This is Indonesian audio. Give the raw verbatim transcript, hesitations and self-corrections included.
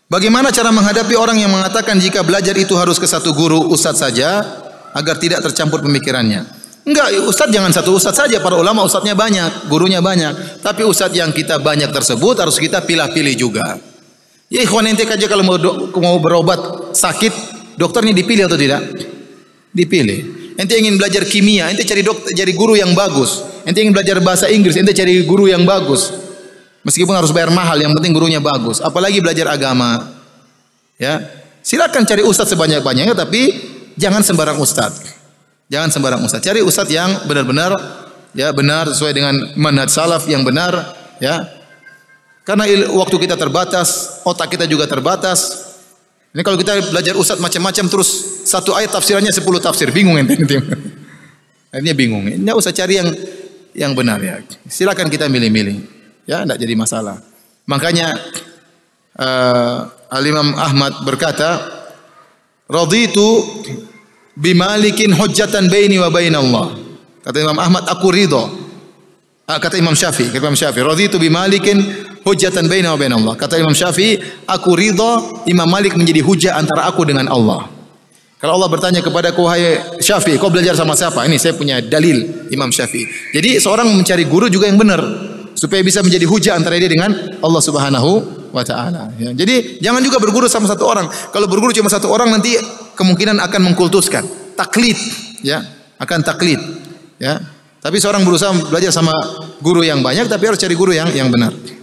Bagaimana cara menghadapi orang yang mengatakan jika belajar itu harus ke satu guru ustadz saja agar tidak tercampur pemikirannya? Enggak, ustadz jangan satu ustadz saja, para ulama ustadznya banyak, gurunya banyak. Tapi ustadz yang kita banyak tersebut harus kita pilih-pilih juga. Ya ikhwan, ente aja kalau mau, mau berobat sakit, dokternya dipilih atau tidak? Dipilih. Ente ingin belajar kimia, ente cari dokter, cari guru yang bagus. Ente ingin belajar bahasa Inggris, ente cari guru yang bagus. Meskipun harus bayar mahal, yang penting gurunya bagus. Apalagi belajar agama. Ya, silakan cari ustadz sebanyak-banyaknya, tapi jangan sembarang ustadz. Jangan sembarang ustadz. Cari ustadz yang benar-benar ya benar sesuai dengan manhaj salaf yang benar. Ya, karena waktu kita terbatas, otak kita juga terbatas. Ini kalau kita belajar ustadz macam-macam terus satu ayat tafsirannya sepuluh tafsir, bingung ente. Akhirnya bingung. Enggak usah cari yang yang benar ya. Silakan kita milih-milih. Ya, tidak jadi masalah. Makanya uh, Al-Imam Ahmad berkata, "Raditu bimalikin hujjatan baini wa baina Allah." Kata Imam Ahmad, aku ridho. Ah, kata Imam Syafi'i, kata Imam Syafi'i, "Raditu bimalikin hujjatan baini wa baina Allah." Kata Imam Syafi'i, aku ridho Imam Malik menjadi hujjah antara aku dengan Allah. Kalau Allah bertanya kepadaku, "Wahai Syafi'i, kau belajar sama siapa?" Ini saya punya dalil Imam Syafi'i. Jadi seorang mencari guru juga yang benar, supaya bisa menjadi hujah antara dia dengan Allah Subhanahu wa taala. Ya, jadi jangan juga berguru sama satu orang. Kalau berguru cuma satu orang nanti kemungkinan akan mengkultuskan, taklid, ya, akan taklid, ya. Tapi seorang berusaha belajar sama guru yang banyak, tapi harus cari guru yang yang benar.